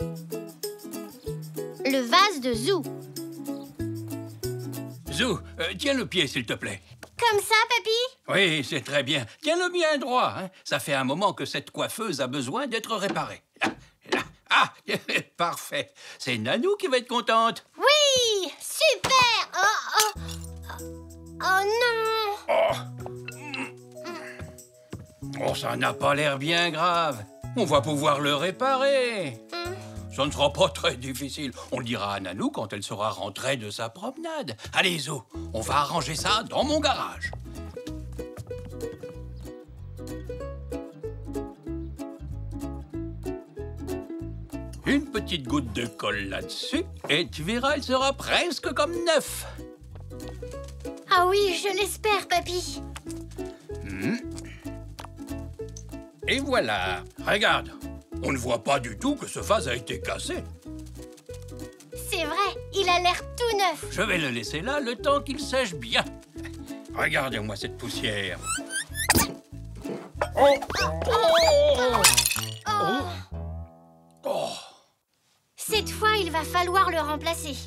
Le vase de Zou. Zou, tiens le pied, s'il te plaît. Comme ça, papy? Oui, c'est très bien. Tiens-le bien droit, hein. Ça fait un moment que cette coiffeuse a besoin d'être réparée. Là, là. Ah, parfait. C'est Nanou qui va être contente. Oui! Super! Oh non! Oh, ça n'a pas l'air bien grave. On va pouvoir le réparer. Ça ne sera pas très difficile. On le dira à Nanou quand elle sera rentrée de sa promenade. Allez, Zou, on va arranger ça dans mon garage. Une petite goutte de colle là-dessus, et tu verras, elle sera presque comme neuf. Ah oui, je l'espère, papy. Et voilà. Regarde, on ne voit pas du tout que ce vase a été cassé. C'est vrai, il a l'air tout neuf. Je vais le laisser là le temps qu'il sèche bien. Regardez-moi cette poussière. Oh! Oh! Cette fois, il va falloir le remplacer.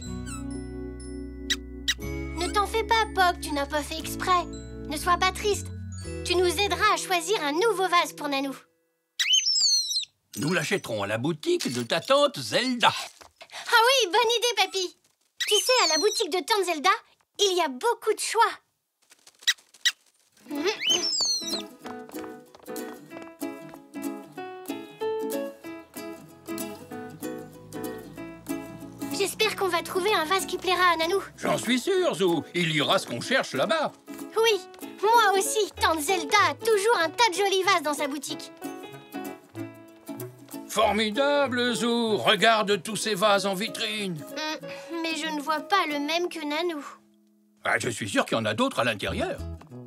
Ne t'en fais pas, Pog, tu n'as pas fait exprès. Ne sois pas triste. Tu nous aideras à choisir un nouveau vase pour Nanou. Nous l'achèterons à la boutique de ta tante Zelda. Ah oui, bonne idée, papy. Tu sais, à la boutique de tante Zelda, il y a beaucoup de choix. J'espère qu'on va trouver un vase qui plaira à Nanou. J'en suis sûr, Zou. Il y aura ce qu'on cherche là-bas. Oui, moi aussi, tante Zelda a toujours un tas de jolis vases dans sa boutique. Formidable, Zou. Regarde tous ces vases en vitrine. Mais je ne vois pas le même que Nanou. Ah, je suis sûr qu'il y en a d'autres à l'intérieur.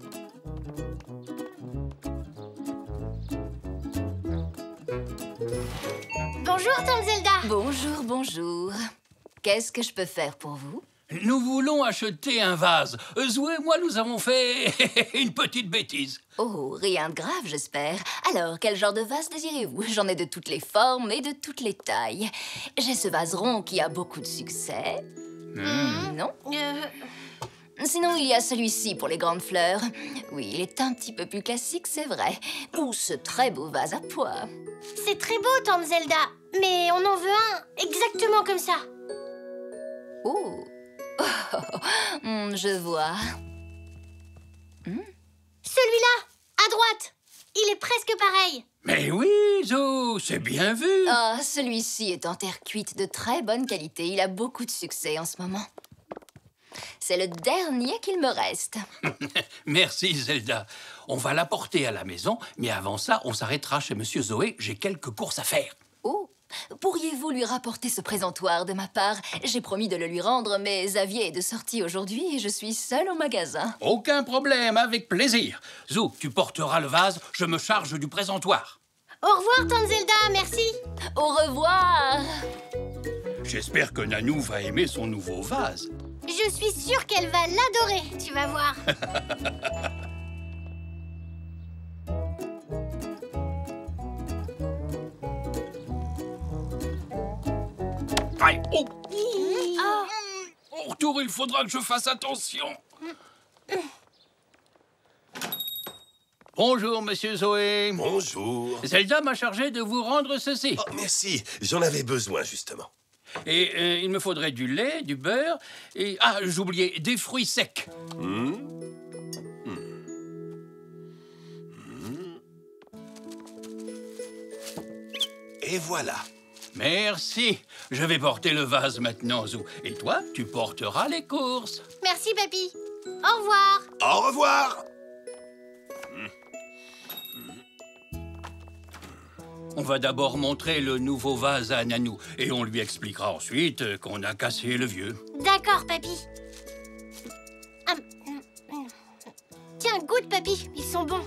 Bonjour, tante Zelda. Bonjour, bonjour. Qu'est-ce que je peux faire pour vous? Nous voulons acheter un vase. Zou et moi, nous avons fait une petite bêtise. Oh, rien de grave, j'espère. Alors, quel genre de vase désirez-vous? J'en ai de toutes les formes et de toutes les tailles. J'ai ce vase rond qui a beaucoup de succès. Non? Sinon, il y a celui-ci pour les grandes fleurs. Oui, il est un petit peu plus classique, c'est vrai. Ou ce très beau vase à pois. C'est très beau, tante Zelda. Mais on en veut un exactement comme ça. Oh, je vois. Celui-là, à droite. Il est presque pareil. Mais oui, Zou, c'est bien vu. Ah, celui-ci est en terre cuite de très bonne qualité. Il a beaucoup de succès en ce moment. C'est le dernier qu'il me reste. Merci, Zelda. On va l'apporter à la maison, mais avant ça, on s'arrêtera chez Monsieur Zoé. J'ai quelques courses à faire. Oh, pourriez-vous lui rapporter ce présentoir de ma part? J'ai promis de le lui rendre, mais Xavier est de sortie aujourd'hui et je suis seule au magasin. Aucun problème, avec plaisir. Zou, tu porteras le vase, je me charge du présentoir. Au revoir, tante Zelda, merci. Au revoir! J'espère que Nanou va aimer son nouveau vase. Je suis sûre qu'elle va l'adorer, tu vas voir. Aïe, oh. Oh. Au retour, il faudra que je fasse attention. Bonjour, Monsieur Zoé. Bonjour. Zelda m'a chargé de vous rendre ceci. Oh, merci, j'en avais besoin, justement. Et il me faudrait du lait, du beurre et... Ah, j'oubliais, des fruits secs. Et voilà. Merci. Je vais porter le vase maintenant, Zou. Et toi, tu porteras les courses. Merci, papy. Au revoir. Au revoir. On va d'abord montrer le nouveau vase à Nanou et on lui expliquera ensuite qu'on a cassé le vieux. D'accord, papy. Tiens, goûte, papy. Ils sont bons.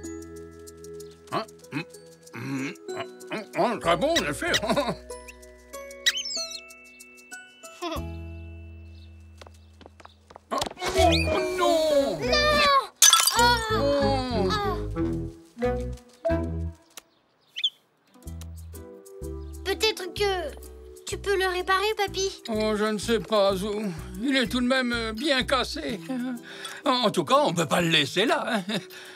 Très bon, en effet. Oh non! Peut-être que tu peux le réparer, papy? Oh, je ne sais pas, Zou. Il est tout de même bien cassé. En tout cas, on ne peut pas le laisser là.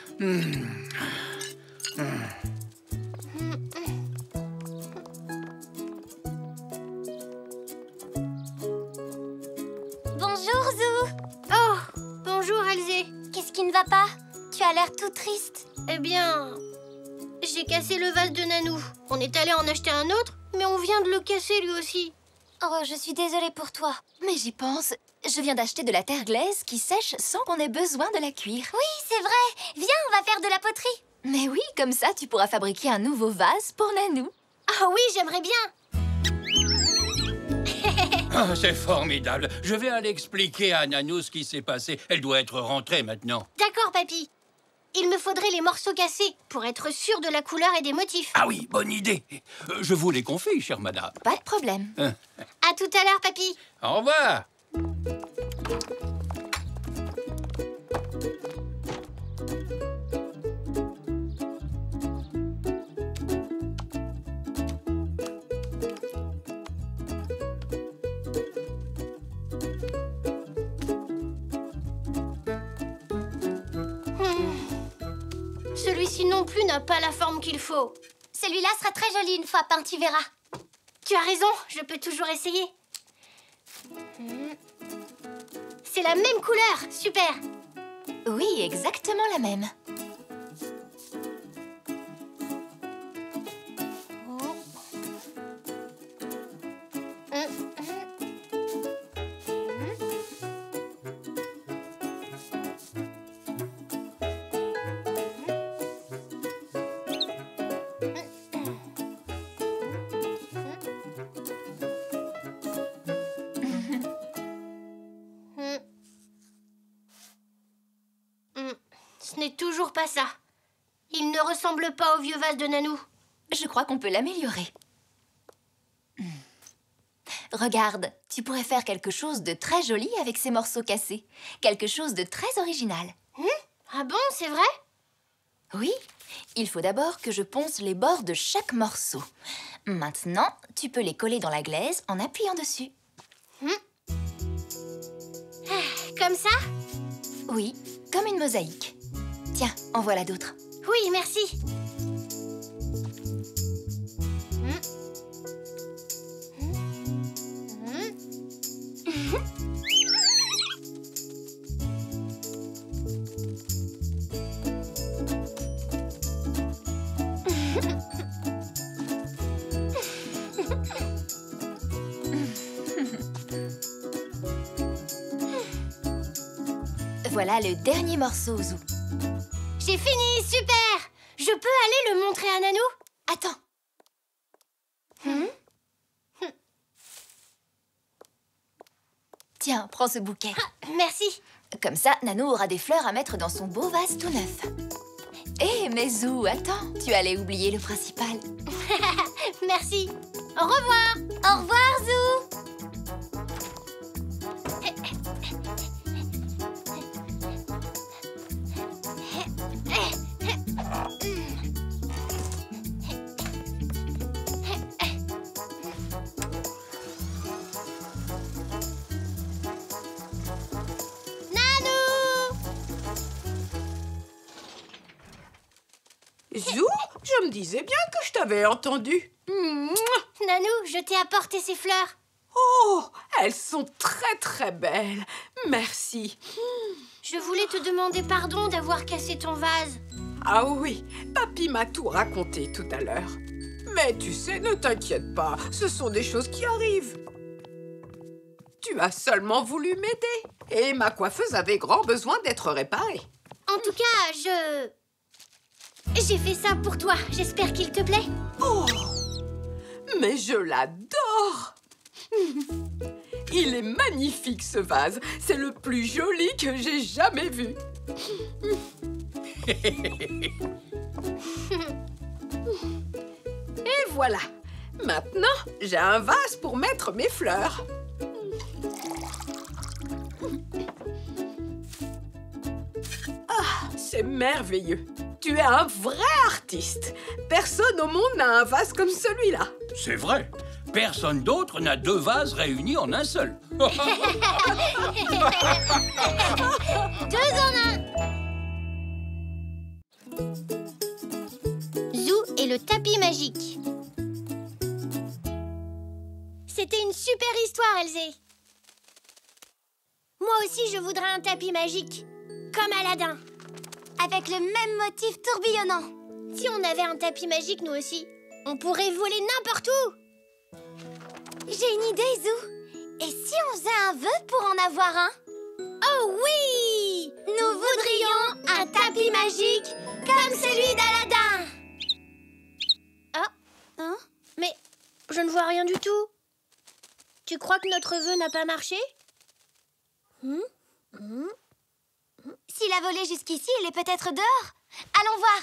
Bonjour, Zou. Oh, bonjour, Elzé. Qu'est-ce qui ne va pas? Tu as l'air tout triste. Eh bien, j'ai cassé le vase de Nanou. On est allé en acheter un autre, mais on vient de le casser lui aussi. Oh, je suis désolée pour toi. Mais j'y pense. Je viens d'acheter de la terre glaise qui sèche sans qu'on ait besoin de la cuire. Oui, c'est vrai. Viens, on va faire de la poterie. Mais oui, comme ça, tu pourras fabriquer un nouveau vase pour Nanou. Ah oui, j'aimerais bien. Ah, c'est formidable. Je vais aller expliquer à Nanou ce qui s'est passé. Elle doit être rentrée maintenant. D'accord, papy. Il me faudrait les morceaux cassés pour être sûr de la couleur et des motifs. Ah oui, bonne idée. Je vous les confie, chère madame. Pas de problème. À tout à l'heure, papy. Au revoir. Celui-ci non plus n'a pas la forme qu'il faut. Celui-là sera très joli une fois peint, tu verras. Tu as raison, je peux toujours essayer. C'est la même couleur, super. Oui, exactement la même. Ce n'est toujours pas ça. Il ne ressemble pas au vieux vase de Nanou. Je crois qu'on peut l'améliorer. Regarde, tu pourrais faire quelque chose de très joli avec ces morceaux cassés. Quelque chose de très original. Ah bon, c'est vrai? Oui, il faut d'abord que je ponce les bords de chaque morceau. Maintenant, tu peux les coller dans la glaise en appuyant dessus. Comme ça? Oui, comme une mosaïque. Tiens, en voilà d'autres. Oui, merci. Voilà le dernier morceau, Zou. J'ai fini, super! Je peux aller le montrer à Nanou? Attends. Tiens, prends ce bouquet. Ah, merci. Comme ça, Nanou aura des fleurs à mettre dans son beau vase tout neuf. Eh, mais Zou, attends, tu allais oublier le principal. Merci. Au revoir. Au revoir, Zou. Zou, je me disais bien que je t'avais entendu. Nanou, je t'ai apporté ces fleurs. Oh, elles sont très très belles. Merci. Je voulais te demander pardon d'avoir cassé ton vase. Ah oui, papy m'a tout raconté tout à l'heure. Mais tu sais, ne t'inquiète pas, ce sont des choses qui arrivent. Tu as seulement voulu m'aider. Et ma coiffeuse avait grand besoin d'être réparée. En tout cas, j'ai fait ça pour toi. J'espère qu'il te plaît. Oh, mais je l'adore. Il est magnifique, ce vase. C'est le plus joli que j'ai jamais vu. Et voilà. Maintenant, j'ai un vase pour mettre mes fleurs. Ah, c'est merveilleux. Tu es un vrai artiste. Personne au monde n'a un vase comme celui-là. C'est vrai. personne d'autre n'a 2 vases réunis en un seul. 2 en 1. Zou et le tapis magique. C'était une super histoire, Elzé. Moi aussi, je voudrais un tapis magique, comme Aladdin. Avec le même motif tourbillonnant. Si on avait un tapis magique, nous aussi, on pourrait voler n'importe où. J'ai une idée, Zou. Et si on faisait un vœu pour en avoir un? Oh oui! Nous voudrions un tapis magique comme celui d'Aladin. Ah, hein? Mais je ne vois rien du tout. Tu crois que notre vœu n'a pas marché? S'il a volé jusqu'ici, il est peut-être dehors. Allons voir.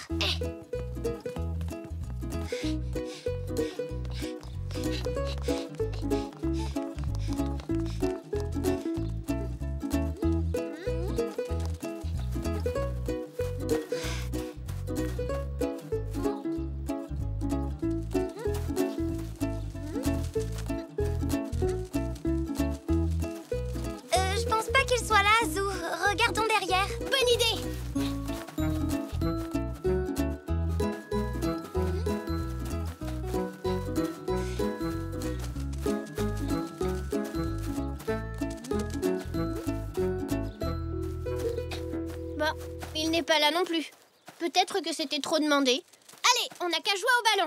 Je pense pas qu'il soit là, Zou. Regardons derrière. Bonne idée. Bon, il n'est pas là non plus. Peut-être que c'était trop demandé. Allez, on n'a qu'à jouer au ballon.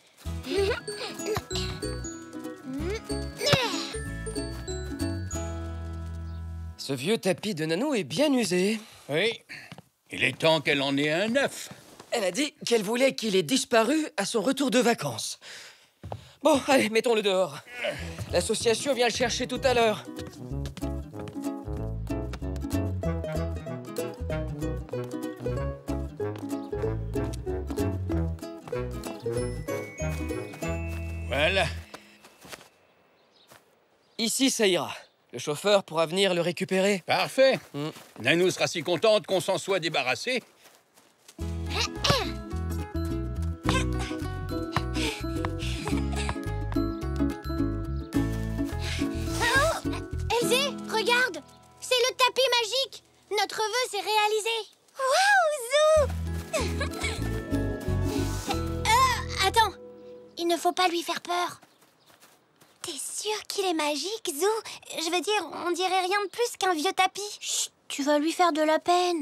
Ce vieux tapis de Nanou est bien usé. Oui, il est temps qu'elle en ait un neuf. Elle a dit qu'elle voulait qu'il ait disparu à son retour de vacances. Bon, allez, mettons-le dehors. L'association vient le chercher tout à l'heure. Voilà. Ici, ça ira. Le chauffeur pourra venir le récupérer. Parfait. Nanou sera si contente qu'on s'en soit débarrassé. Elzé, regarde. C'est le tapis magique. Notre vœu s'est réalisé. Waouh, Zou. Attends. Il ne faut pas lui faire peur. T'es sûr qu'il est magique, Zou? Je veux dire, on dirait rien de plus qu'un vieux tapis. Chut, tu vas lui faire de la peine.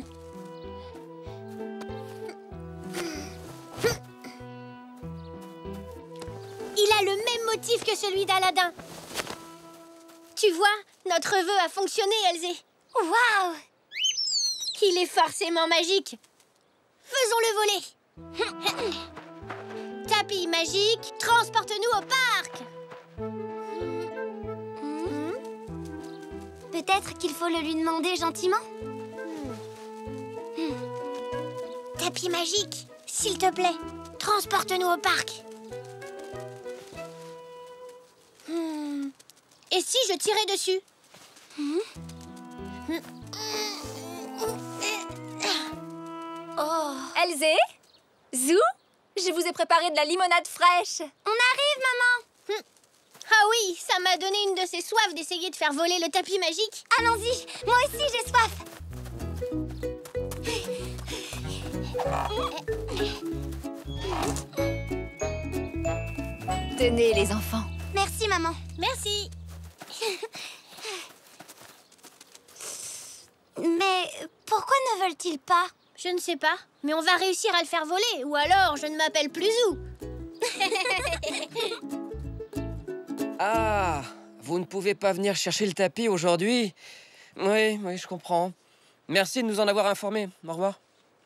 Il a le même motif que celui d'Aladin. Tu vois, notre vœu a fonctionné, Elzé. Waouh! Il est forcément magique. Faisons-le voler. Tapis magique, transporte-nous au parc. Peut-être qu'il faut le lui demander gentiment. Tapis magique, s'il te plaît, transporte-nous au parc. Et si je tirais dessus? Elzé? Zou? Je vous ai préparé de la limonade fraîche. On arrive, maman. Ah oui, ça m'a donné une de ces soifs d'essayer de faire voler le tapis magique. Allons-y, moi aussi j'ai soif. Tenez, les enfants. Merci, maman. Merci. Mais pourquoi ne veulent-ils pas? Je ne sais pas, mais on va réussir à le faire voler, ou alors je ne m'appelle plus Zou. Ah, vous ne pouvez pas venir chercher le tapis aujourd'hui? Oui, je comprends. Merci de nous en avoir informés. Au revoir.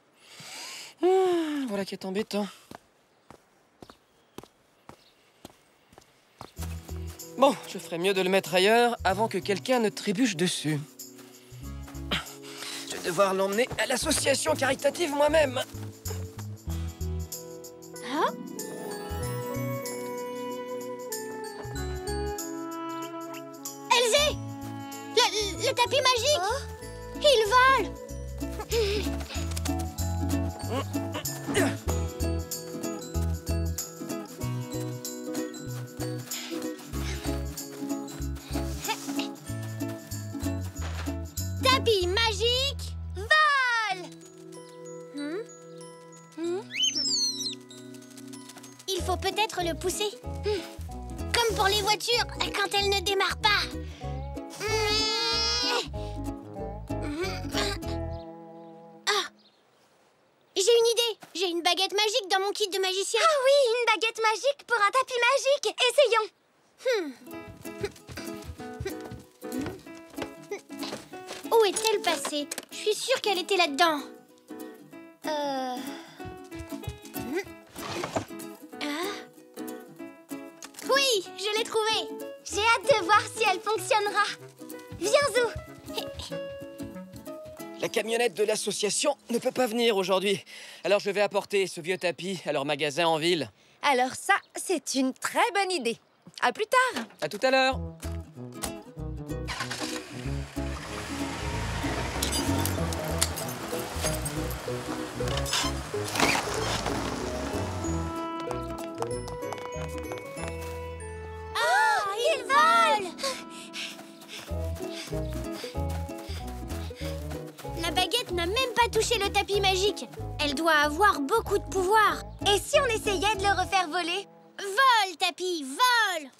Voilà qui est embêtant. Bon, je ferais mieux de le mettre ailleurs avant que quelqu'un ne trébuche dessus. Je vais devoir l'emmener à l'association caritative moi-même. Hein? Elzé! Le tapis magique! Il vole! tapis magique, vol! Il faut peut-être le pousser. Comme pour les voitures, quand elles ne démarrent pas. Ah! J'ai une idée. J'ai une baguette magique dans mon kit de magicien. Ah oui, une baguette magique pour un tapis magique. Essayons. Où est-elle passée? Je suis sûre qu'elle était là-dedans. Oui, je l'ai trouvée. J'ai hâte de voir si elle fonctionnera. Viens, Zou. La camionnette de l'association ne peut pas venir aujourd'hui. Alors je vais apporter ce vieux tapis à leur magasin en ville. Alors ça, c'est une très bonne idée. À plus tard. À tout à l'heure. Oh, il vole! La baguette n'a même pas touché le tapis magique. Elle doit avoir beaucoup de pouvoir. Et si on essayait de le refaire voler? Vole, tapis, vole!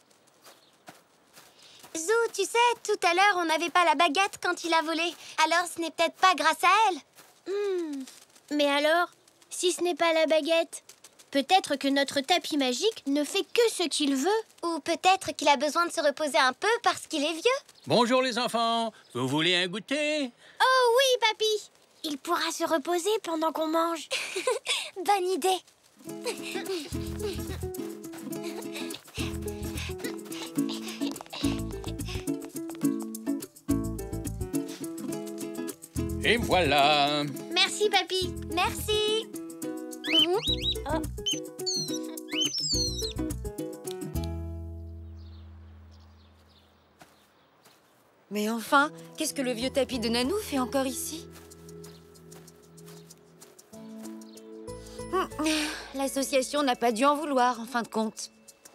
Zou, tu sais, tout à l'heure, on n'avait pas la baguette quand il a volé. Alors ce n'est peut-être pas grâce à elle. Mais alors, si ce n'est pas la baguette, peut-être que notre tapis magique ne fait que ce qu'il veut. Ou peut-être qu'il a besoin de se reposer un peu parce qu'il est vieux. Bonjour les enfants, vous voulez un goûter? Oh oui, papy! Il pourra se reposer pendant qu'on mange. Bonne idée. Et voilà. Merci, papy. Merci. Mais enfin, qu'est-ce que le vieux tapis de Nanou fait encore ici? L'association n'a pas dû en vouloir, en fin de compte.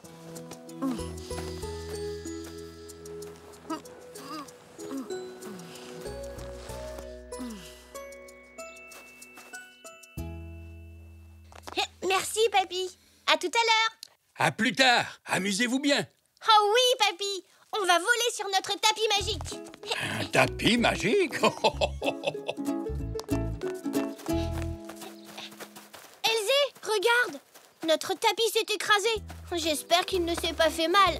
Merci, papy. À tout à l'heure. À plus tard, amusez-vous bien. Oh oui, papy. On va voler sur notre tapis magique. Un tapis magique? Elzé, regarde. Notre tapis s'est écrasé. J'espère qu'il ne s'est pas fait mal.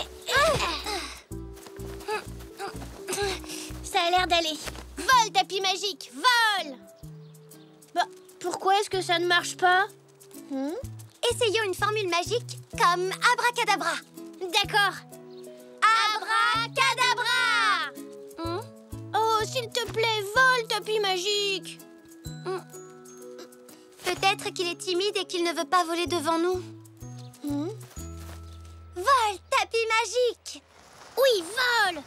Ça a l'air d'aller. Vole, tapis magique, vole! Bah, pourquoi est-ce que ça ne marche pas? Essayons une formule magique comme abracadabra. D'accord. Abracadabra! Oh, s'il te plaît, vole, tapis magique! Peut-être qu'il est timide et qu'il ne veut pas voler devant nous. Vole, tapis magique! Oui, vole!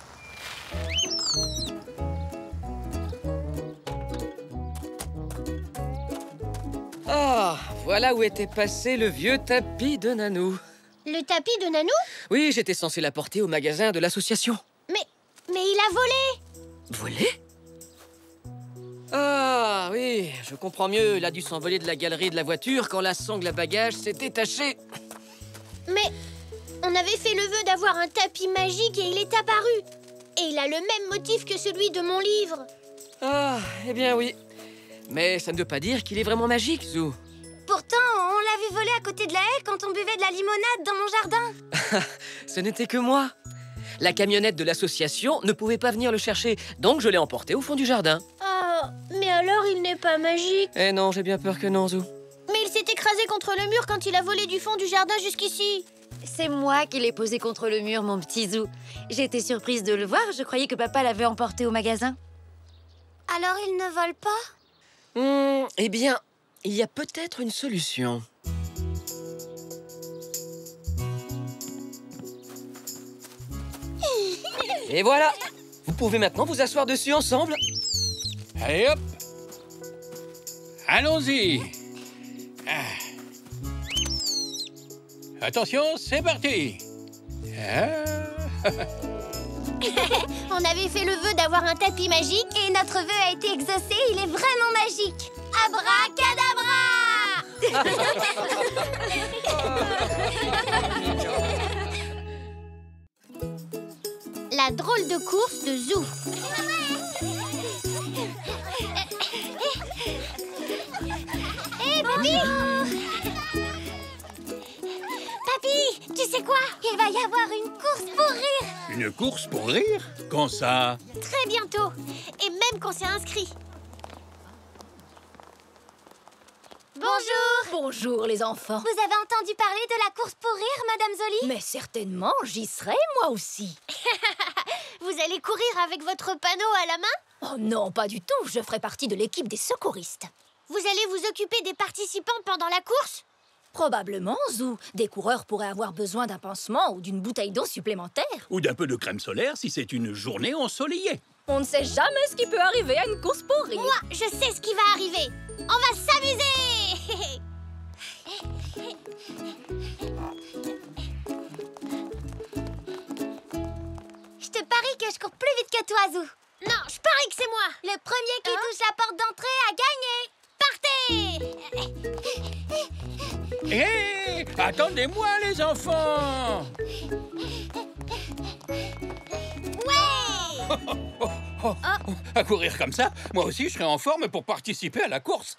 Ah, voilà où était passé le vieux tapis de Nanou. Le tapis de Nanou? Oui, j'étais censé l'apporter au magasin de l'association. Mais il a volé! Volé? Ah, oui, je comprends mieux. Il a dû s'envoler de la galerie de la voiture quand la sangle à bagages s'est détachée. Mais on avait fait le vœu d'avoir un tapis magique et il est apparu. Et il a le même motif que celui de mon livre. Ah, eh bien oui. Mais ça ne veut pas dire qu'il est vraiment magique, Zou. Pourtant, on l'avait volé à côté de la haie quand on buvait de la limonade dans mon jardin. Ce n'était que moi. La camionnette de l'association ne pouvait pas venir le chercher, donc je l'ai emporté au fond du jardin. Ah, mais alors il n'est pas magique. Eh non, j'ai bien peur que non, Zou. Mais il s'est écrasé contre le mur quand il a volé du fond du jardin jusqu'ici. C'est moi qui l'ai posé contre le mur, mon petit Zou. J'étais surprise de le voir, je croyais que papa l'avait emporté au magasin. Alors il ne vole pas? Eh bien, il y a peut-être une solution. Et voilà! Vous pouvez maintenant vous asseoir dessus ensemble. Allez hop. Allons-y. Attention, c'est parti. On avait fait le vœu d'avoir un tapis magique. Et notre vœu a été exaucé, il est vraiment magique. Abracadabra! La drôle de course de Zou. Hé, Papy! Papy, tu sais quoi? Il va y avoir une course pour rire. Une course pour rire? Quand ça? Très bientôt. Et même qu'on s'est inscrit. Bonjour! Bonjour, les enfants. Vous avez entendu parler de la course pour rire, Madame Zoli? Mais certainement, j'y serai, moi aussi. Vous allez courir avec votre panneau à la main? Oh non, pas du tout. Je ferai partie de l'équipe des secouristes. Vous allez vous occuper des participants pendant la course? Probablement, Zou. Des coureurs pourraient avoir besoin d'un pansement ou d'une bouteille d'eau supplémentaire. Ou d'un peu de crème solaire si c'est une journée ensoleillée. On ne sait jamais ce qui peut arriver à une course pour rire. Moi, je sais ce qui va arriver. On va s'amuser! Je te parie que je cours plus vite que toi, Zou. Non, je parie que c'est moi. Le premier qui touche la porte d'entrée a gagné. Partez! Hé! Attendez-moi, les enfants! Ouais! À courir comme ça, moi aussi je serai en forme pour participer à la course.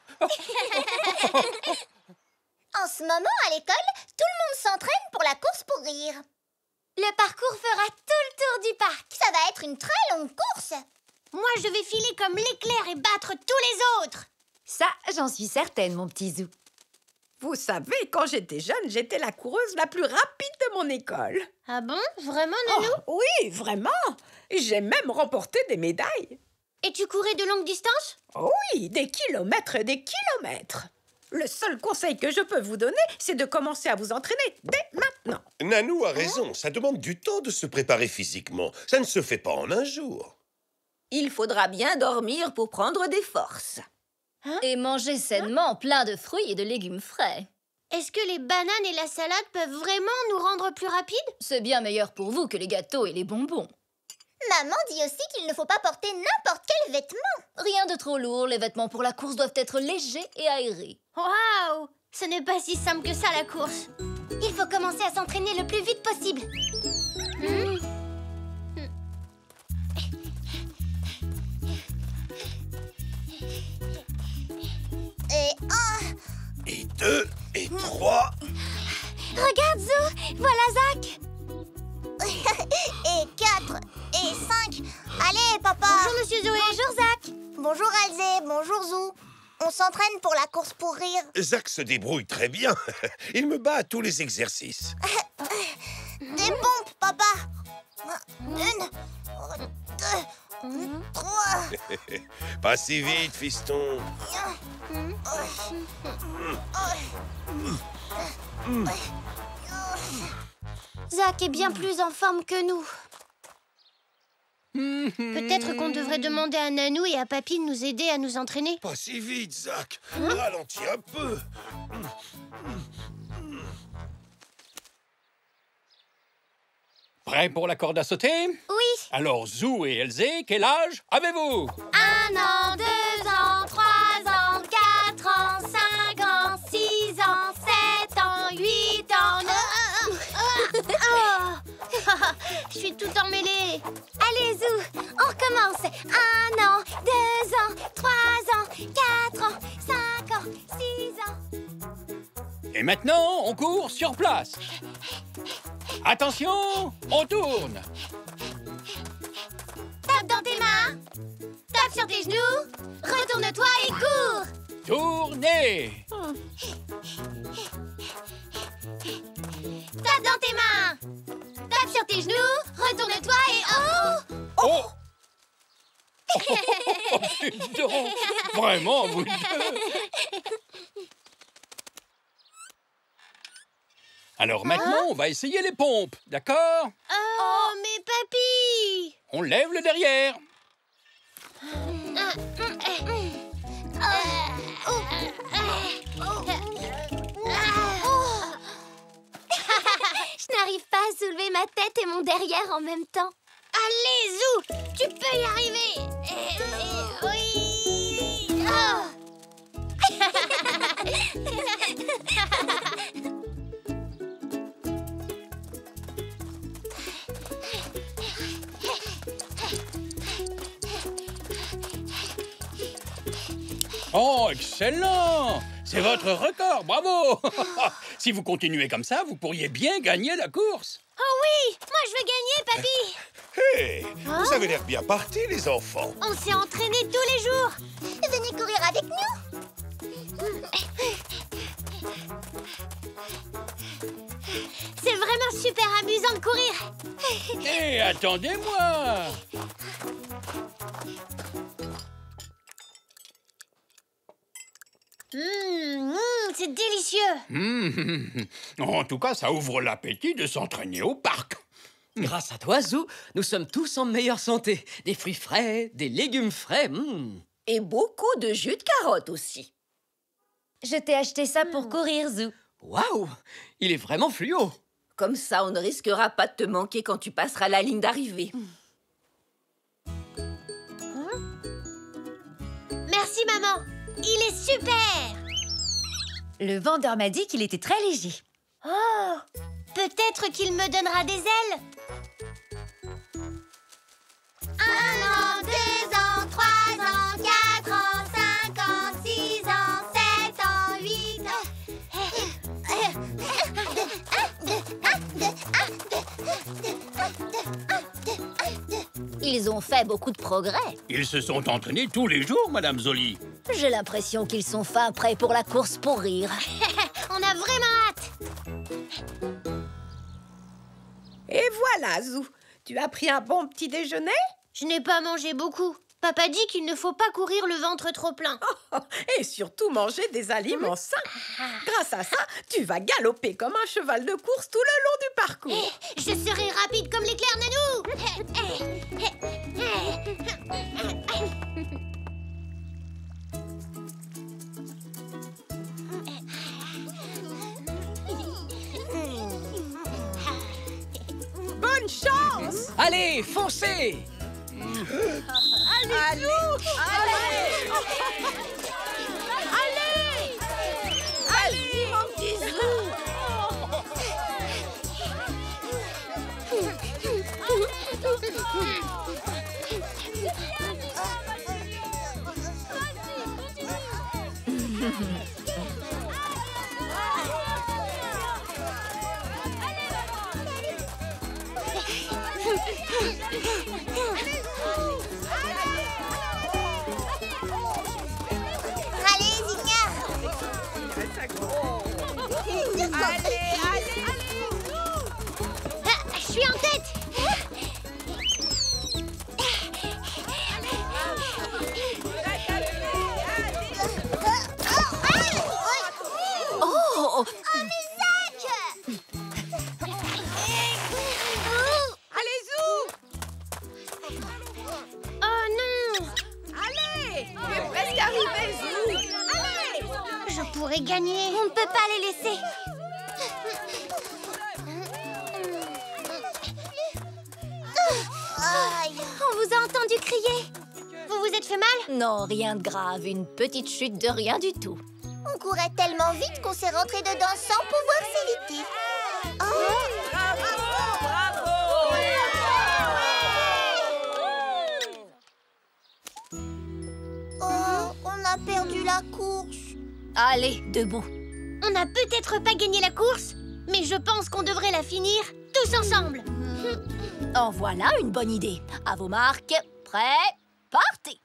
En ce moment, à l'école, tout le monde s'entraîne pour la course pour rire. Le parcours fera tout le tour du parc. Ça va être une très longue course. Moi, je vais filer comme l'éclair et battre tous les autres. Ça, j'en suis certaine, mon petit Zou. Vous savez, quand j'étais jeune, j'étais la coureuse la plus rapide de mon école. Ah bon? Vraiment, Nanou? Oh, oui, vraiment. J'ai même remporté des médailles. Et tu courais de longues distances? Oh oui, des kilomètres et des kilomètres. Le seul conseil que je peux vous donner, c'est de commencer à vous entraîner dès maintenant. Nanou a raison, ça demande du temps de se préparer physiquement. Ça ne se fait pas en un jour. Il faudra bien dormir pour prendre des forces. Et manger sainement plein de fruits et de légumes frais. Est-ce que les bananes et la salade peuvent vraiment nous rendre plus rapides? C'est bien meilleur pour vous que les gâteaux et les bonbons. Maman dit aussi qu'il ne faut pas porter n'importe quel vêtement. Rien de trop lourd, les vêtements pour la course doivent être légers et aérés. Waouh! Ce n'est pas si simple que ça, la course. Il faut commencer à s'entraîner le plus vite possible. Et 1... Et 2, et 3... Regarde, Zou! Voilà Zach! Et 4, et 5... Allez, papa! Bonjour, Monsieur Zoé! Bonjour, Zach! Bonjour, Alzé! Bonjour, Zou! On s'entraîne pour la course pour rire. Zach se débrouille très bien. Il me bat à tous les exercices. Des pompes, papa! 1, 2, 3... Pas si vite, fiston. Zach est bien plus en forme que nous. Peut-être qu'on devrait demander à Nanou et à Papy de nous aider à nous entraîner. Pas si vite, Zach. Ralentis un peu. Prêt pour la corde à sauter? Oui. Alors, Zou et Elzé, quel âge avez-vous? 1 an, 2 ans, 3 ans, 4 ans, 5 ans, 6 ans, 7 ans, 8 ans, 9... Je suis tout emmêlée. Allez, Zou, on recommence. 1 an, 2 ans, 3 ans, 4 ans, 5 ans, 6 ans... Et maintenant, on court sur place. Attention, on tourne. Tape dans tes mains. Tape sur tes genoux. Retourne-toi et cours. Tournez. Tape dans tes mains. Tape sur tes genoux. Retourne-toi et... Oh! Dis donc, vraiment, vous deux. Alors maintenant, on va essayer les pompes, d'accord? Oh, mais Papy! On lève le derrière. Je n'arrive pas à soulever ma tête et mon derrière en même temps. Allez, Zou, tu peux y arriver. Oui. Oh. Oh, excellent! C'est votre record, bravo! Si vous continuez comme ça, vous pourriez bien gagner la course. Oh oui, moi je veux gagner, papy. Hé, vous avez l'air bien partis, les enfants. On s'est entraînés tous les jours. Venez courir avec nous. C'est vraiment super amusant de courir. Hé, attendez-moi! C'est délicieux. En tout cas, ça ouvre l'appétit de s'entraîner au parc. Grâce à toi, Zou, nous sommes tous en meilleure santé. Des fruits frais, des légumes frais. Et beaucoup de jus de carotte aussi. Je t'ai acheté ça pour courir, Zou. Waouh! Il est vraiment fluo. Comme ça, on ne risquera pas de te manquer quand tu passeras la ligne d'arrivée. Merci, maman. Il est super. Le vendeur m'a dit qu'il était très léger. Oh, peut-être qu'il me donnera des ailes. 1 an, 2 ans, 3 ans, 4 ans, 5 ans, 6 ans, 7 ans, 8 ans. Ils ont fait beaucoup de progrès. Ils se sont entraînés tous les jours, Madame Zoli. J'ai l'impression qu'ils sont fin prêts pour la course pour rire. On a vraiment hâte. Et voilà, Zou. Tu as pris un bon petit déjeuner? Je n'ai pas mangé beaucoup. Papa dit qu'il ne faut pas courir le ventre trop plein. Et surtout manger des aliments sains. Grâce à ça, tu vas galoper comme un cheval de course tout le long du parcours. Je serai rapide comme l'éclair, Nanou. Bonne chance! Allez, foncez! Allez, Zou! Allez, mon petit Zou! Allez, Zigna. Allez! Je suis en tête. Oh! Allez, Zou! Oh non. Allez! Tu es presque arrivé, Zou! Allez! Je pourrais gagner. On ne peut pas les laisser. On vous a entendu crier. Vous vous êtes fait mal? Non, rien de grave. Une petite chute de rien du tout. On courait tellement vite qu'on s'est rentré dedans sans pouvoir s'éviter. Oh, on a perdu la course. Allez, debout. On n'a peut-être pas gagné la course, mais je pense qu'on devrait la finir tous ensemble. En voilà une bonne idée. À vos marques, prêts, partez.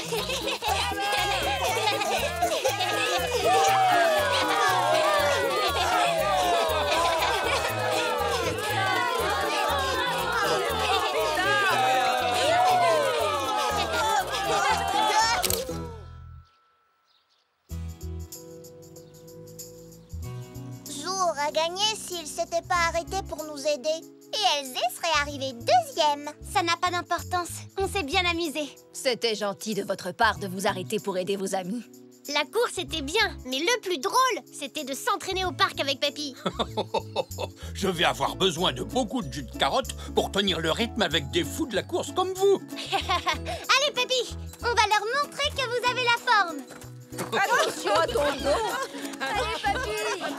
Zou aurait gagné s'il s'était pas arrêté pour nous aider. Et Elzé serait arrivée deuxième. Ça n'a pas d'importance. On s'est bien amusé. C'était gentil de votre part de vous arrêter pour aider vos amis. La course était bien, mais le plus drôle, c'était de s'entraîner au parc avec Papy. Je vais avoir besoin de beaucoup de jus de carotte pour tenir le rythme avec des fous de la course comme vous. Allez, Papy, on va leur montrer que vous avez la forme. Attention à ton dos. Allez, Papy!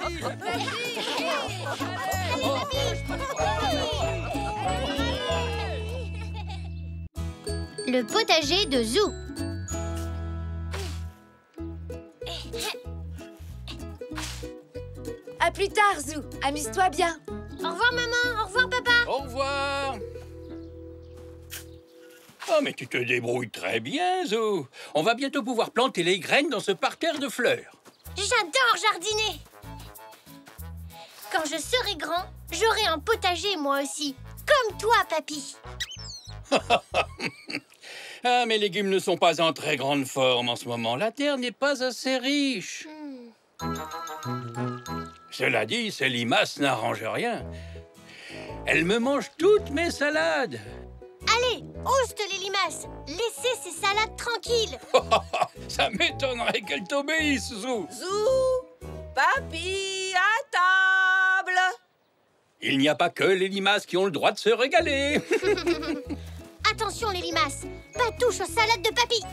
Le potager de Zou. À plus tard, Zou. Amuse-toi bien. Au revoir, maman. Au revoir, papa. Au revoir. Oh, mais tu te débrouilles très bien, Zou. On va bientôt pouvoir planter les graines dans ce parterre de fleurs. J'adore jardiner. Quand je serai grand, j'aurai un potager moi aussi. Comme toi, Papy. Ah, mes légumes ne sont pas en très grande forme en ce moment. La terre n'est pas assez riche. Cela dit, ces limaces n'arrangent rien. Elles me mangent toutes mes salades. Allez, ouste les limaces. Laissez ces salades tranquilles. Ça m'étonnerait qu'elles t'obéissent, Zou. Zou, Papy, à table. Il n'y a pas que les limaces qui ont le droit de se régaler. Attention, les limaces. Pas touche aux salades de Papy.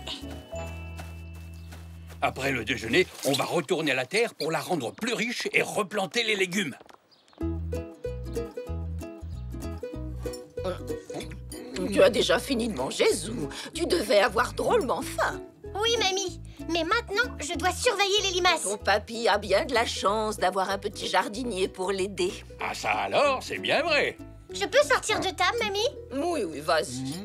Après le déjeuner, on va retourner à la terre pour la rendre plus riche et replanter les légumes. Tu as déjà fini de manger, Zou. Tu devais avoir drôlement faim. Oui, mamie. Mais maintenant, je dois surveiller les limaces. Ton papy a bien de la chance d'avoir un petit jardinier pour l'aider. Ah ça alors, c'est bien vrai. Je peux sortir de table, mamie? Oui, oui, vas-y.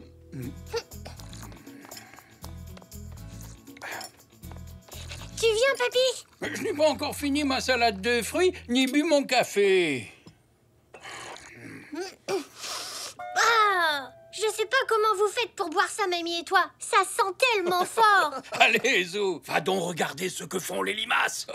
Tu viens, Papy? Mais je n'ai pas encore fini ma salade de fruits, ni bu mon café. Ah! Je sais pas comment vous faites pour boire ça, mamie et toi. Ça sent tellement fort. Allez, Zou, va donc regarder ce que font les limaces.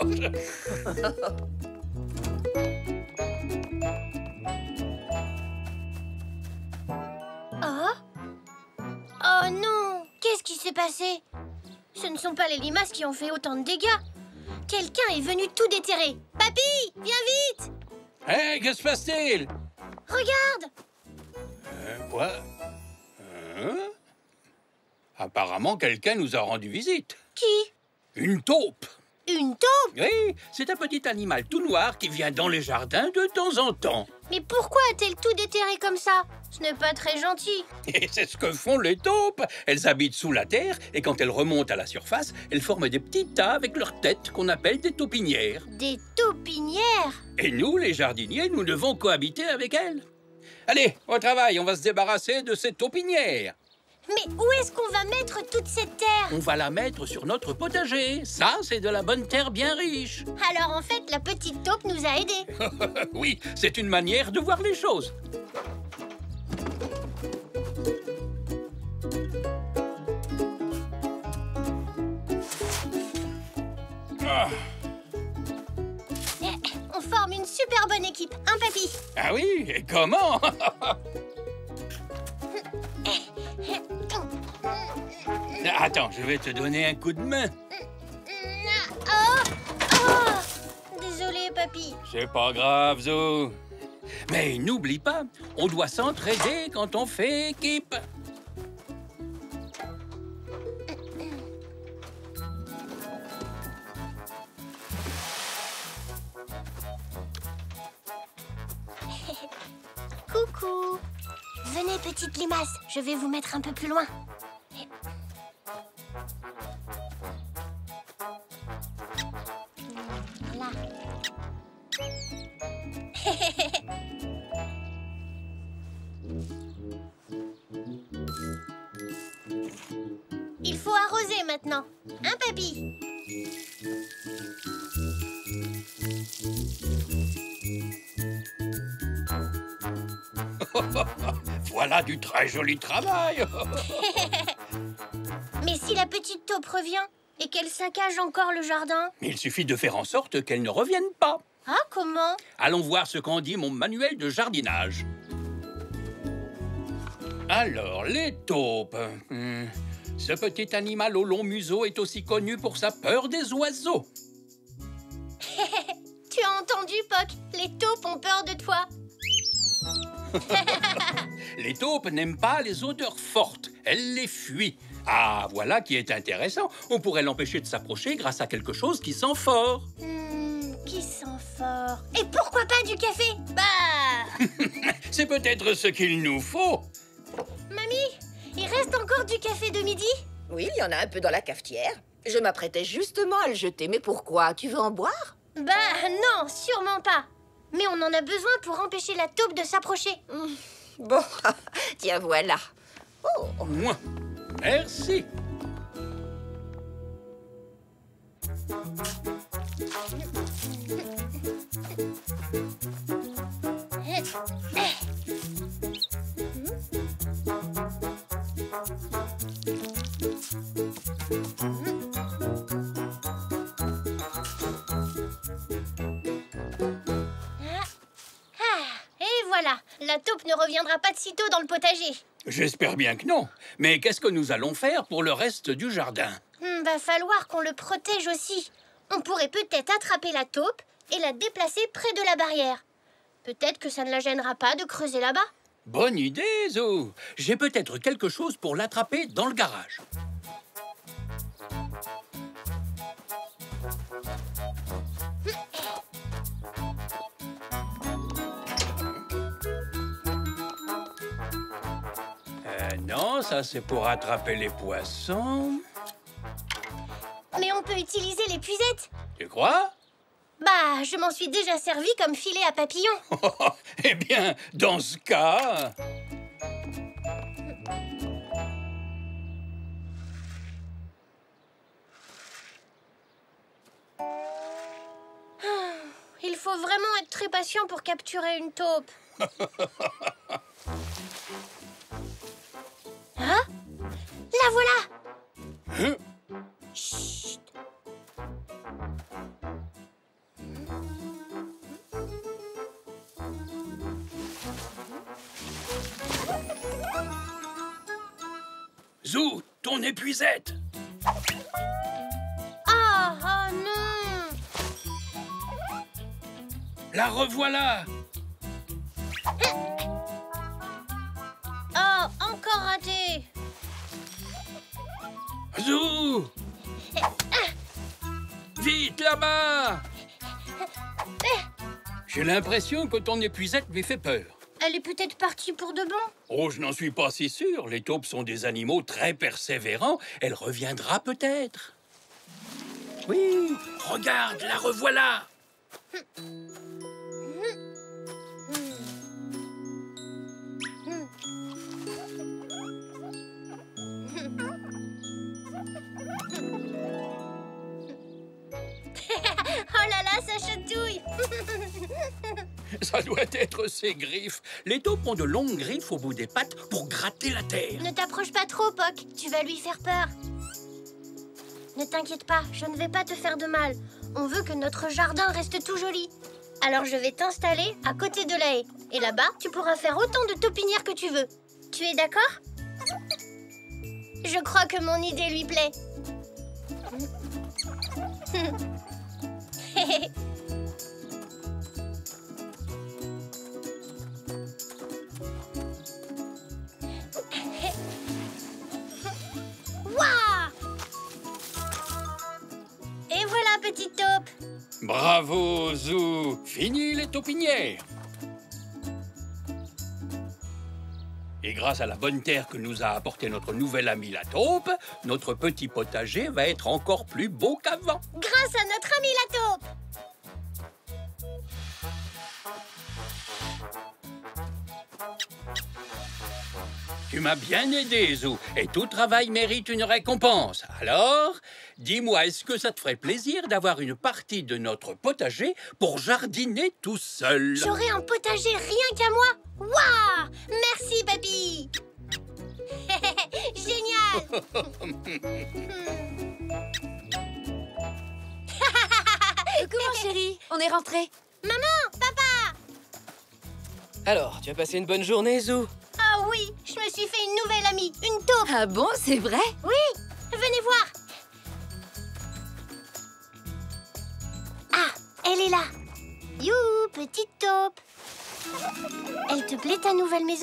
Oh? Oh non! Qu'est-ce qui s'est passé? Ce ne sont pas les limaces qui ont fait autant de dégâts. Quelqu'un est venu tout déterrer. Papy, viens vite! Hé, que se passe-t-il? Regarde! Quoi? Hein? Apparemment, quelqu'un nous a rendu visite. Qui? Une taupe. Une taupe? Oui, c'est un petit animal tout noir qui vient dans les jardins de temps en temps. Mais pourquoi a-t-elle tout déterré comme ça? Ce n'est pas très gentil. Et c'est ce que font les taupes. Elles habitent sous la terre et quand elles remontent à la surface, elles forment des petits tas avec leur tête qu'on appelle des taupinières. Des taupinières? Et nous, les jardiniers, nous devons cohabiter avec elles. Allez, au travail, on va se débarrasser de ces taupinières. Mais où est-ce qu'on va mettre toute cette terre? On va la mettre sur notre potager. Ça, c'est de la bonne terre bien riche. Alors en fait, la petite taupe nous a aidés. Oui, c'est une manière de voir les choses. Ah. On forme une super bonne équipe, hein, Papy? Ah oui, et comment? Attends, je vais te donner un coup de main. Désolé, Papy. C'est pas grave, Zou. Mais n'oublie pas, on doit s'entraider quand on fait équipe. Coucou. Venez, petite limace, je vais vous mettre un peu plus loin. Voilà. Il faut arroser maintenant, hein, Papy? Voilà du très joli travail. Mais si la petite taupe revient et qu'elle saccage encore le jardin? Il suffit de faire en sorte qu'elle ne revienne pas. Ah, comment? Allons voir ce qu'en dit mon manuel de jardinage. Alors, les taupes... Ce petit animal au long museau est aussi connu pour sa peur des oiseaux. Tu as entendu, Poc? Les taupes ont peur de toi. Les taupes n'aiment pas les odeurs fortes. Elles les fuient. Ah, voilà qui est intéressant. On pourrait l'empêcher de s'approcher grâce à quelque chose qui sent fort. Qui sent fort? Et pourquoi pas du café? Bah! C'est peut-être ce qu'il nous faut. Mamie, il reste encore du café de midi? Oui, il y en a un peu dans la cafetière. Je m'apprêtais justement à le jeter, mais pourquoi? Tu veux en boire? Bah non, sûrement pas. Mais on en a besoin pour empêcher la taupe de s'approcher. Bon, tiens, voilà. Oh. Moi. Merci. Et voilà, la taupe ne reviendra pas de sitôt dans le potager. J'espère bien que non. Mais qu'est-ce que nous allons faire pour le reste du jardin? Va falloir qu'on le protège aussi. On pourrait peut-être attraper la taupe et la déplacer près de la barrière. Peut-être que ça ne la gênera pas de creuser là-bas. Bonne idée, Zo. J'ai peut-être quelque chose pour l'attraper dans le garage. Non, ça c'est pour attraper les poissons. Mais on peut utiliser les puisettes. Tu crois? Bah, je m'en suis déjà servi comme filet à papillons. Eh bien, dans ce cas... Il faut vraiment être très patient pour capturer une taupe. Hein? La voilà! Hein? Chut! Zou, ton épuisette! Oh non! La revoilà! Oh, encore raté! Zou! Vite, là-bas! J'ai l'impression que ton épuisette lui fait peur. Elle est peut-être partie pour de bon. Oh, je n'en suis pas si sûr. Les taupes sont des animaux très persévérants. Elle reviendra peut-être. Oui, regarde, la revoilà. Oh là là, ça chatouille. Ça doit être ses griffes. Les taupes ont de longues griffes au bout des pattes pour gratter la terre. Ne t'approche pas trop, Poc. Tu vas lui faire peur. Ne t'inquiète pas, je ne vais pas te faire de mal. On veut que notre jardin reste tout joli. Alors je vais t'installer à côté de la haie. Et là-bas, tu pourras faire autant de taupinières que tu veux. Tu es d'accord? Je crois que mon idée lui plaît. Waouh! Et voilà, petite taupe. Bravo, Zou. Fini les taupinières. Et grâce à la bonne terre que nous a apporté notre nouvelle amie la taupe, notre petit potager va être encore plus beau qu'avant. Grâce à notre amie la taupe. Tu m'as bien aidé, Zou, et tout travail mérite une récompense. Alors, dis-moi, est-ce que ça te ferait plaisir d'avoir une partie de notre potager pour jardiner tout seul? J'aurai un potager rien qu'à moi. Waouh! Merci, papy. Génial. Coucou, mon chéri. On est rentrés. Maman, papa. Alors, tu as passé une bonne journée, Zou? Ah oui, je me suis fait une nouvelle amie, une taupe. Ah bon, c'est vrai? Oui, est là. You, petite taupe. Elle te plaît ta nouvelle maison?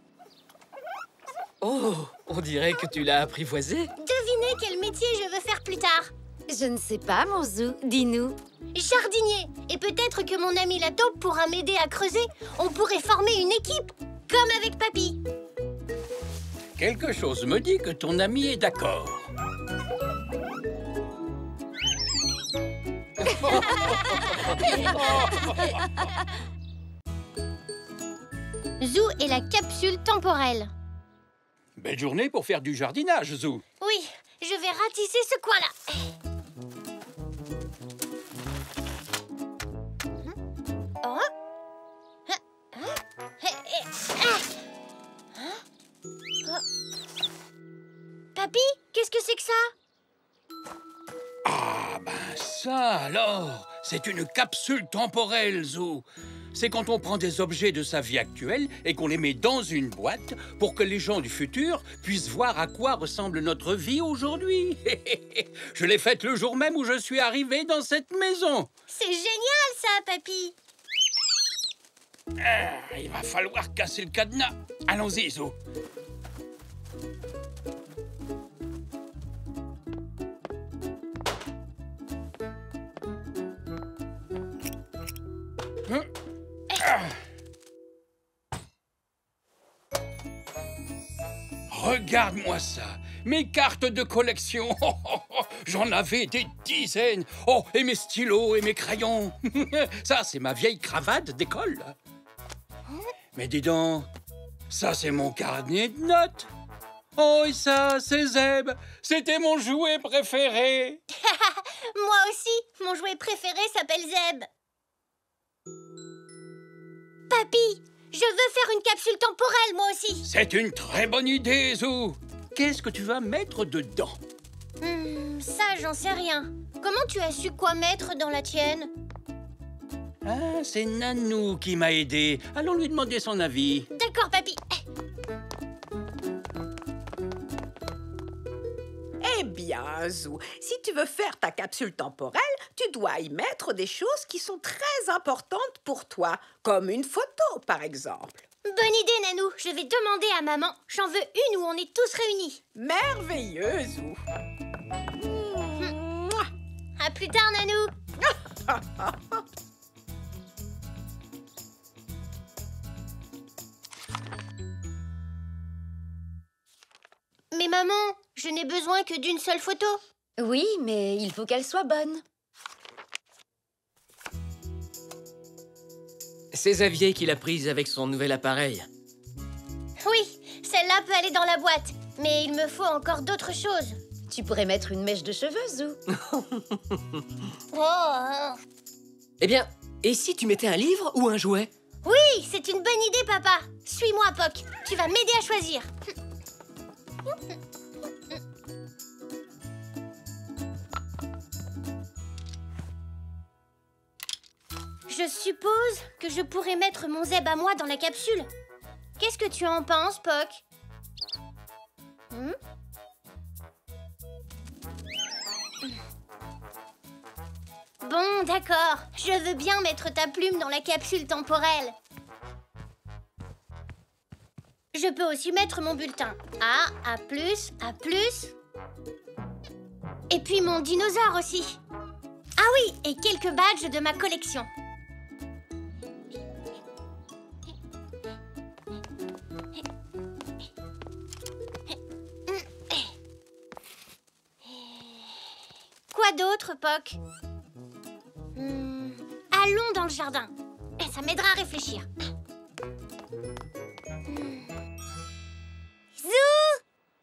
Oh, on dirait que tu l'as apprivoisée. Devinez quel métier je veux faire plus tard. Je ne sais pas, mon Zou. Dis-nous. Jardinier. Et peut-être que mon ami la taupe pourra m'aider à creuser. On pourrait former une équipe, comme avec Papy. Quelque chose me dit que ton ami est d'accord. Zou et la capsule temporelle. Belle journée pour faire du jardinage, Zou. Oui, je vais ratisser ce coin-là. Papy, qu'est-ce que c'est que ça? Ah ben ça alors, c'est une capsule temporelle, Zou. C'est quand on prend des objets de sa vie actuelle et qu'on les met dans une boîte pour que les gens du futur puissent voir à quoi ressemble notre vie aujourd'hui. Je l'ai faite le jour même où je suis arrivé dans cette maison. C'est génial ça, Papy. Ah, il va falloir casser le cadenas. Allons-y, Zou. Regarde-moi ça, mes cartes de collection. J'en avais des dizaines. Oh, et mes stylos et mes crayons. Ça, c'est ma vieille cravate d'école. Mais dis donc, ça, c'est mon carnet de notes. Oh, et ça, c'est Zeb. C'était mon jouet préféré. Moi aussi, mon jouet préféré s'appelle Zeb. Papy, je veux faire une capsule temporelle, moi aussi. C'est une très bonne idée, Zou. Qu'est-ce que tu vas mettre dedans? Ça, j'en sais rien. Comment tu as su quoi mettre dans la tienne? Ah, c'est Nanou qui m'a aidé. Allons lui demander son avis. D'accord, Papy. Eh bien, Zou, si tu veux faire ta capsule temporelle, tu dois y mettre des choses qui sont très importantes pour toi, comme une photo, par exemple. Bonne idée, Nanou. Je vais demander à maman. J'en veux une où on est tous réunis. Merveilleux, Zou. À plus tard, Nanou. Mais maman, je n'ai besoin que d'une seule photo. Oui, mais il faut qu'elle soit bonne. C'est Xavier qui l'a prise avec son nouvel appareil. Oui, celle-là peut aller dans la boîte. Mais il me faut encore d'autres choses. Tu pourrais mettre une mèche de cheveux, Zou. Eh bien, et si tu mettais un livre ou un jouet? Oui, c'est une bonne idée, papa. Suis-moi, Poc. Tu vas m'aider à choisir. Je suppose que je pourrais mettre mon Zeb à moi dans la capsule. Qu'est-ce que tu en penses, Poc? Bon, d'accord. Je veux bien mettre ta plume dans la capsule temporelle. Je peux aussi mettre mon bulletin. A plus, A plus. Et puis mon dinosaure aussi. Ah oui, et quelques badges de ma collection. Quoi d'autre, Poc? Allons dans le jardin. Ça m'aidera à réfléchir. Zou!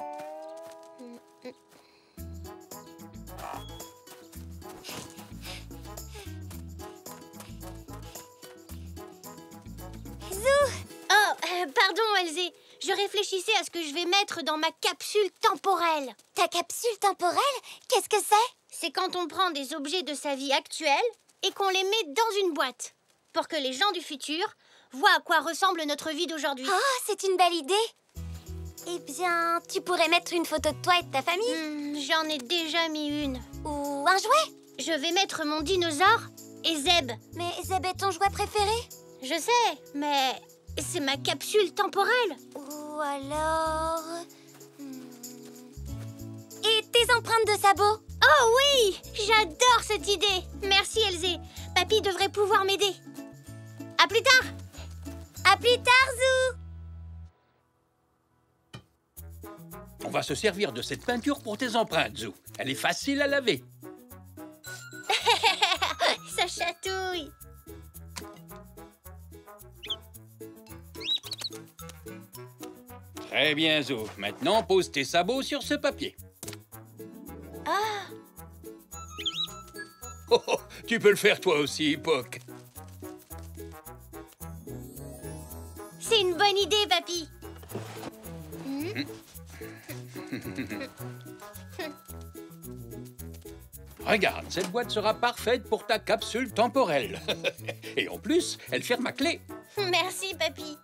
Zou! Oh, pardon, Elzé. Je réfléchissais à ce que je vais mettre dans ma capsule temporelle. Ta capsule temporelle? Qu'est-ce que c'est? C'est quand on prend des objets de sa vie actuelle et qu'on les met dans une boîte pour que les gens du futur voient à quoi ressemble notre vie d'aujourd'hui. Oh, c'est une belle idée. Eh bien, tu pourrais mettre une photo de toi et de ta famille. J'en ai déjà mis une. Ou un jouet. Je vais mettre mon dinosaure Et Zeb. Mais Zeb est ton jouet préféré? Je sais, mais c'est ma capsule temporelle. Ou alors... Et tes empreintes de sabots? Oh oui! J'adore cette idée. Merci, Elzé. Papy devrait pouvoir m'aider. À plus tard! À plus tard, Zou! On va se servir de cette peinture pour tes empreintes, Zou. Elle est facile à laver. Ça chatouille. Très bien, Zou. Maintenant, pose tes sabots sur ce papier. Ah! Oh, oh, tu peux le faire toi aussi, Poc. C'est une bonne idée, papy. Regarde, cette boîte sera parfaite pour ta capsule temporelle. Et en plus, elle ferme à clé. Merci, papy.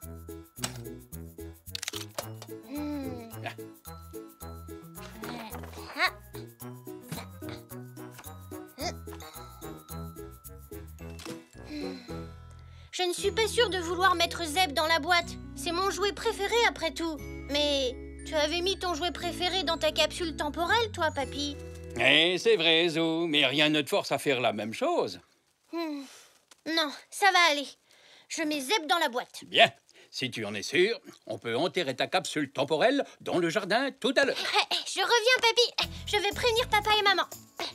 Je ne suis pas sûre de vouloir mettre Zeb dans la boîte. C'est mon jouet préféré après tout. Mais tu avais mis ton jouet préféré dans ta capsule temporelle, toi, papy. Eh, c'est vrai, Zou, mais rien ne te force à faire la même chose. Non, ça va aller. Je mets Zeb dans la boîte. Bien, si tu en es sûr, on peut enterrer ta capsule temporelle dans le jardin tout à l'heure. Je reviens, papy. Je vais prévenir papa et maman.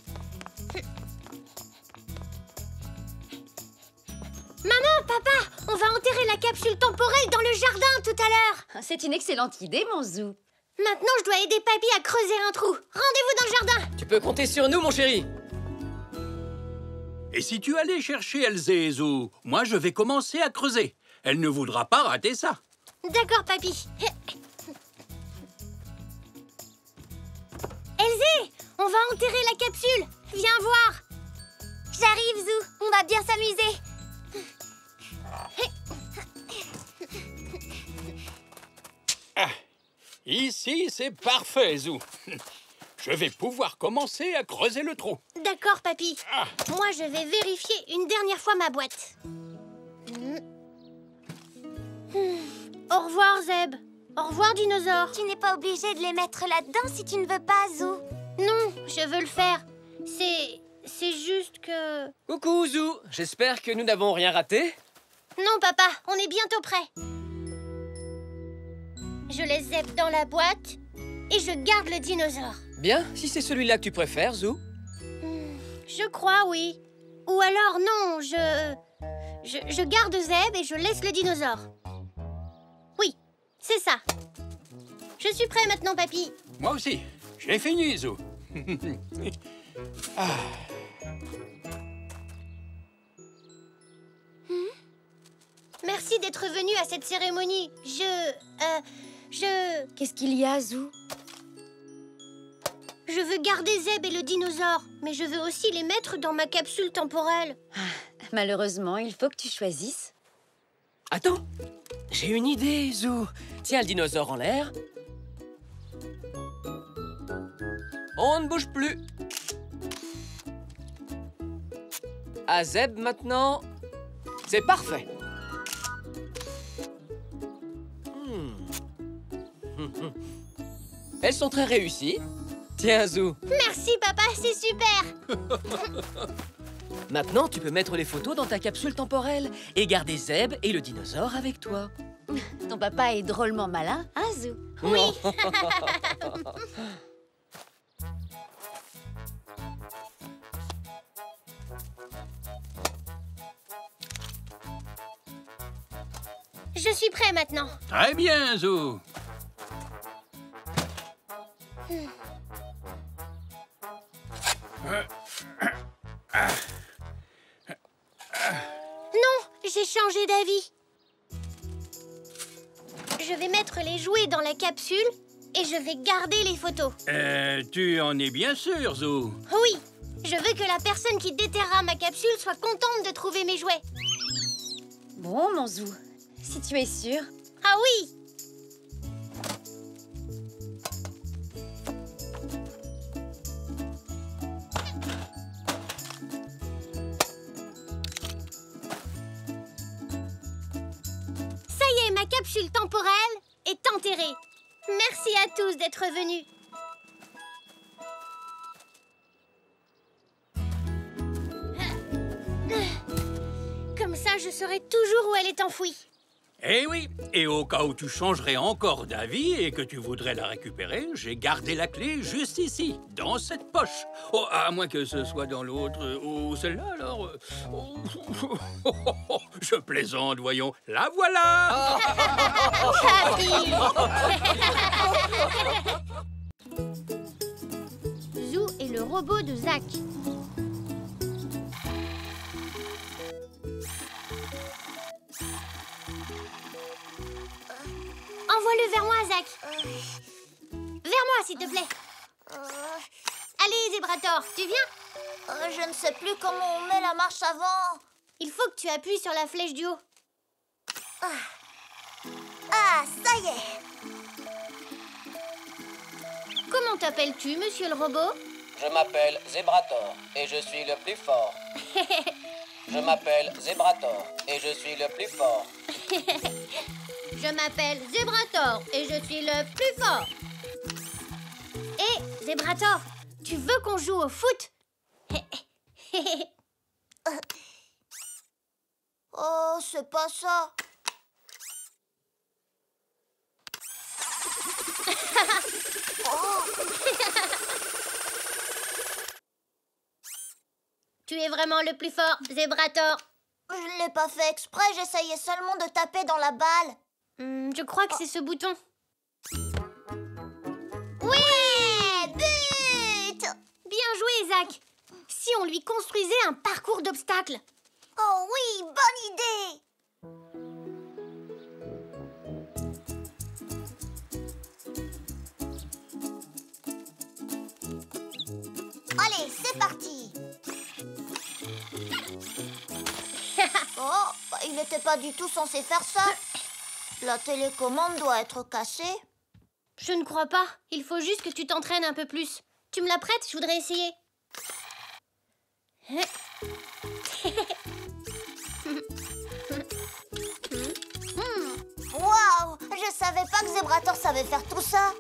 Maman, papa, on va enterrer la capsule temporelle dans le jardin tout à l'heure. C'est une excellente idée, mon Zou. Maintenant, je dois aider papy à creuser un trou. Rendez-vous dans le jardin. Tu peux compter sur nous, mon chéri. Et si tu allais chercher Elzé, Zou, moi je vais commencer à creuser. Elle ne voudra pas rater ça. D'accord, papy. Elzé, on va enterrer la capsule. Viens voir. J'arrive, Zou. On va bien s'amuser. Ah, ici, c'est parfait, Zou. Je vais pouvoir commencer à creuser le trou. D'accord, papy. Moi, je vais vérifier une dernière fois ma boîte. Au revoir, Zeb. Au revoir, dinosaure. Tu n'es pas obligé de les mettre là-dedans si tu ne veux pas, Zou. Non, je veux le faire. C'est juste que... Coucou, Zou. J'espère que nous n'avons rien raté. Non, papa, on est bientôt prêt. Je laisse Zeb dans la boîte et je garde le dinosaure. Bien, si c'est celui-là que tu préfères, Zou. Je crois, oui. Ou alors non, je garde Zeb et je laisse le dinosaure. Oui, c'est ça. Je suis prêt maintenant, papy. Moi aussi. J'ai fini, Zou. Merci d'être venu à cette cérémonie. Qu'est-ce qu'il y a, Zou? Je veux garder Zeb et le dinosaure, mais je veux aussi les mettre dans ma capsule temporelle. Malheureusement, il faut que tu choisisses. Attends, j'ai une idée, Zou. Tiens le dinosaure en l'air. On ne bouge plus. À Zeb maintenant. C'est parfait. Elles sont très réussies. Tiens, Zou. Merci, papa, c'est super. Maintenant, tu peux mettre les photos dans ta capsule temporelle et garder Zeb et le dinosaure avec toi. Ton papa est drôlement malin, hein, Zou? Oui. Je suis prêt maintenant. Très bien, Zou. Non, j'ai changé d'avis. Je vais mettre les jouets dans la capsule et je vais garder les photos. Tu en es bien sûr, Zou. Oui, je veux que la personne qui déterrera ma capsule soit contente de trouver mes jouets. Bon, mon Zou, si tu es sûr. Ah oui! capsule temporelle est enterrée. Merci à tous d'être venus. Comme ça, je saurai toujours où elle est enfouie. Eh oui, et au cas où tu changerais encore d'avis et que tu voudrais la récupérer, j'ai gardé la clé juste ici, dans cette poche. Oh, à moins que ce soit dans l'autre ou celle-là, alors... Je plaisante, voyons. La voilà. Zou est le robot de Zach. Envoie-le vers moi, Zach. Vers moi, s'il te plaît. Allez, Zébrator, tu viens? Je ne sais plus comment on met la marche avant. Il faut que tu appuies sur la flèche du haut. Ah, ça y est. Comment t'appelles-tu, monsieur le robot? Je m'appelle Zébrator et je suis le plus fort. Je m'appelle Zébrator et je suis le plus fort. Je m'appelle Zébrator et je suis le plus fort. Hé, Zébrator, tu veux qu'on joue au foot? Oh, c'est pas ça. Tu es vraiment le plus fort, Zébrator. Je ne l'ai pas fait exprès, j'essayais seulement de taper dans la balle. Je crois que c'est ce bouton. Oui, but! Bien joué, Zach. Si on lui construisait un parcours d'obstacles. Oh oui, bonne idée! Allez, c'est parti! Oh, il n'était pas du tout censé faire ça. La télécommande doit être cassée. Je ne crois pas. Il faut juste que tu t'entraînes un peu plus. Tu me la prêtes? Je voudrais essayer. Waouh! Je savais pas que Zébrator savait faire tout ça.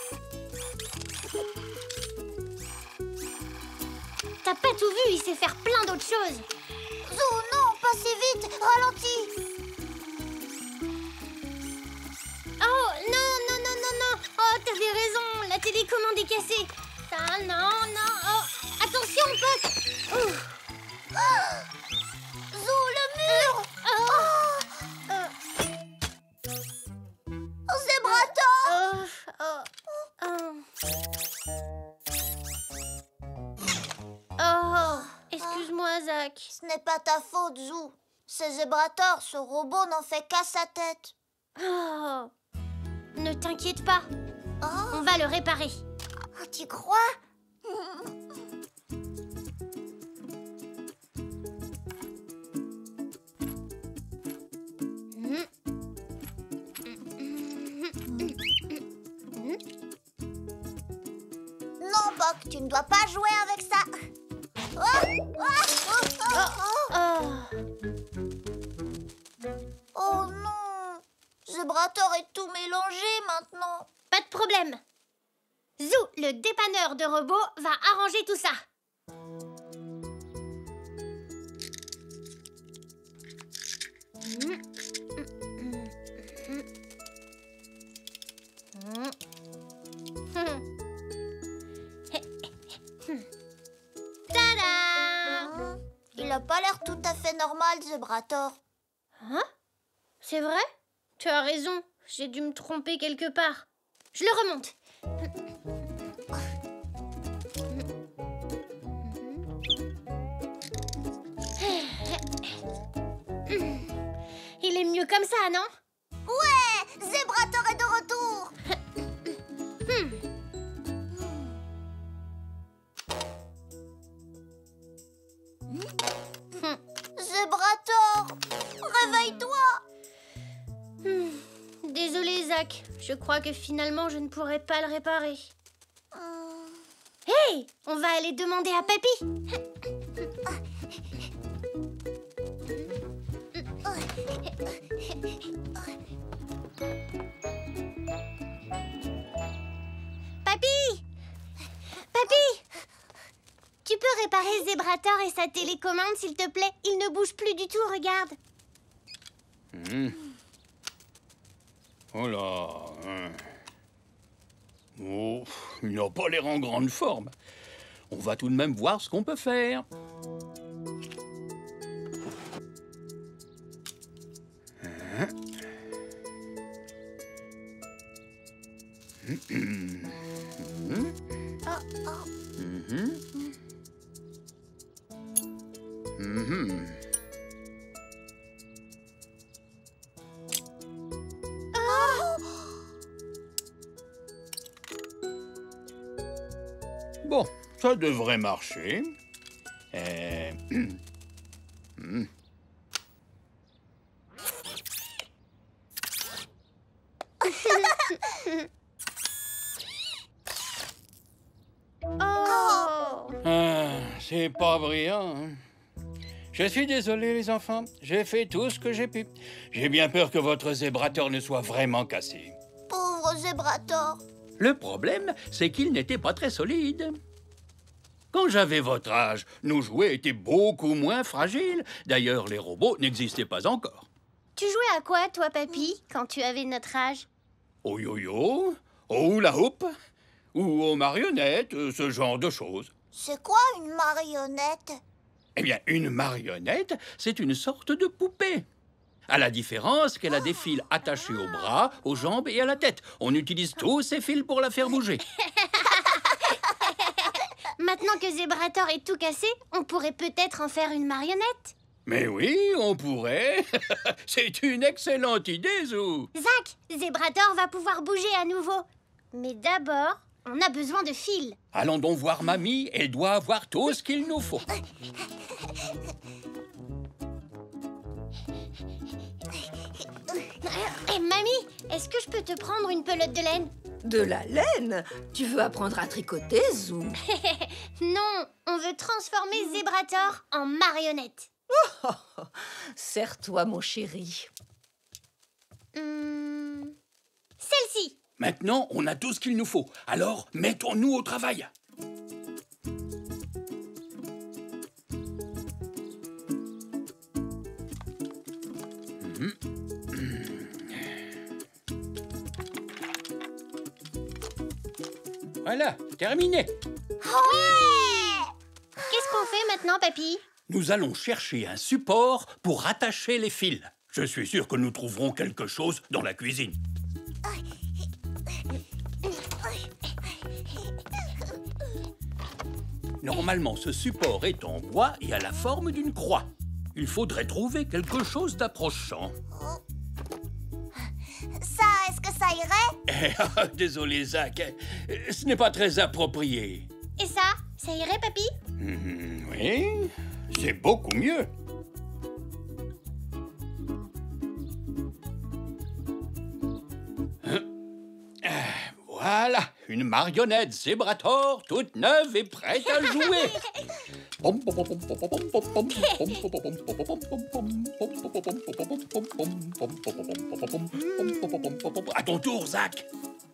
T'as pas tout vu, il sait faire plein d'autres choses. Zou, non, pas si vite, ralentis. Oh, non, non, non, non, non. Oh, t'avais raison, la télécommande est cassée. Ça, non, non, oh, attention, pote. Zou, le mur. Zébrator. Oh, excuse-moi, Zach. Ce n'est pas ta faute, Zou. C'est Zébrator, ce robot n'en fait qu'à sa tête. Oh, ne t'inquiète pas. On va le réparer. Oh, tu crois? Non, Boc, tu ne dois pas jouer avec ça. Oh non! Zébrator est tout mélangé maintenant. Pas de problème. Zou, le dépanneur de robots, va arranger tout ça. Tada! Il a pas l'air tout à fait normal, Zébrator. Hein? C'est vrai? Tu as raison. J'ai dû me tromper quelque part. Je le remonte. Il est mieux comme ça, non? Ouais! Zébrator est de retour! Zébrator! Réveille-toi! Désolé, Zach. Je crois que finalement, je ne pourrai pas le réparer. Hey! On va aller demander à Papy. Papy! Papy! Tu peux réparer Zébrator et sa télécommande, s'il te plaît? Il ne bouge plus du tout, regarde. Oh là. Oh, il n'a pas l'air en grande forme. On va tout de même voir ce qu'on peut faire. Bon, ça devrait marcher. C'est pas brillant, hein? Je suis désolé, les enfants. J'ai fait tout ce que j'ai pu. J'ai bien peur que votre Zébrator ne soit vraiment cassé. Pauvre Zébrator. Le problème, c'est qu'il n'était pas très solide. Quand j'avais votre âge, nos jouets étaient beaucoup moins fragiles. D'ailleurs, les robots n'existaient pas encore. Tu jouais à quoi, toi, papy, quand tu avais notre âge? Au yo-yo, au hula hoop, ou aux marionnettes, ce genre de choses. C'est quoi une marionnette? Eh bien, une marionnette, c'est une sorte de poupée. À la différence qu'elle a des fils attachés aux bras, aux jambes et à la tête. On utilise tous ces fils pour la faire bouger. Maintenant que Zébrator est tout cassé, on pourrait peut-être en faire une marionnette. Mais oui, on pourrait. C'est une excellente idée, Zou. Zach, Zébrator va pouvoir bouger à nouveau. Mais d'abord, on a besoin de fils. Allons donc voir Mamie, elle doit avoir tout ce qu'il nous faut. Mamie, est-ce que je peux te prendre une pelote de laine? De la laine? Tu veux apprendre à tricoter, Zou? Non, on veut transformer Zébrator en marionnette. Serre-toi, mon chéri. Celle-ci. Maintenant, on a tout ce qu'il nous faut. Alors, mettons-nous au travail. Voilà, terminé. Ouais! Qu'est-ce qu'on fait maintenant, papy? Nous allons chercher un support pour attacher les fils. Je suis sûr que nous trouverons quelque chose dans la cuisine. Normalement, ce support est en bois et a la forme d'une croix. Il faudrait trouver quelque chose d'approchant. Ça, est-ce que ça irait? Désolé, Zach. Ce n'est pas très approprié. Et ça irait, papy? Oui, c'est beaucoup mieux. Voilà, une marionnette Zébrator toute neuve et prête à jouer. À ton tour, Zach.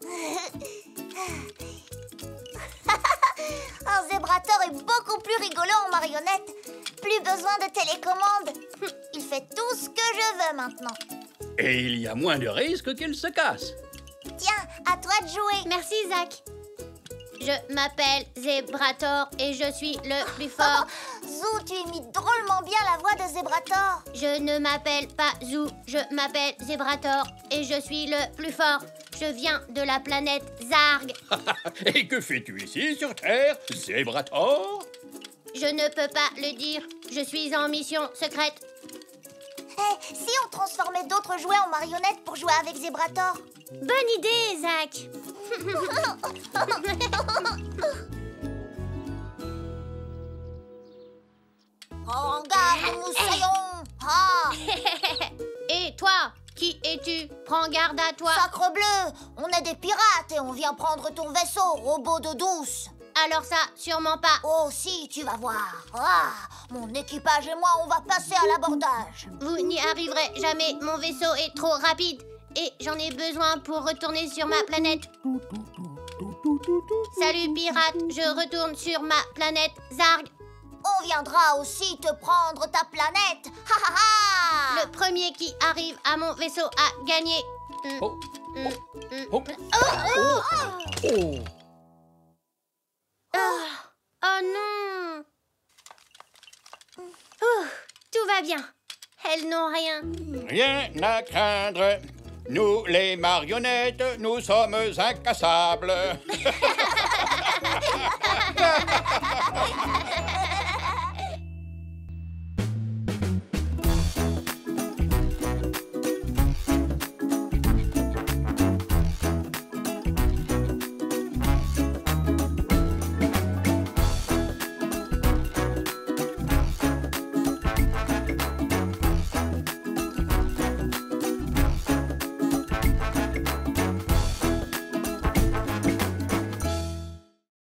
Un Zébrator est beaucoup plus rigolo en marionnette. Plus besoin de télécommande. Il fait tout ce que je veux maintenant. Et il y a moins de risques qu'elle se casse. Tiens, à toi de jouer. Merci, Zach. Je m'appelle Zébrator et je suis le plus fort. Zou, tu imites drôlement bien la voix de Zébrator. Je ne m'appelle pas Zou, je m'appelle Zébrator et je suis le plus fort. Je viens de la planète Zarg. Et que fais-tu ici sur Terre, Zébrator? Je ne peux pas le dire. Je suis en mission secrète. Si on transformait d'autres jouets en marionnettes pour jouer avec Zébrator? Bonne idée, Zach. En garde, moussaillon. Ah. Et toi, qui es-tu? Prends garde à toi. Sacre bleu, on est des pirates et on vient prendre ton vaisseau, robot d'eau douce. Alors ça, sûrement pas. Oh si, tu vas voir. Ah, mon équipage et moi, on va passer à l'abordage. Vous n'y arriverez jamais, mon vaisseau est trop rapide. et j'en ai besoin pour retourner sur ma planète. Salut pirate, je retourne sur ma planète Zarg. On viendra aussi te prendre ta planète. Ha ha ha! Le premier qui arrive à mon vaisseau a gagné. Oh. Oh non! Tout va bien. Elles n'ont rien. Rien à craindre. Nous, les marionnettes, nous sommes incassables.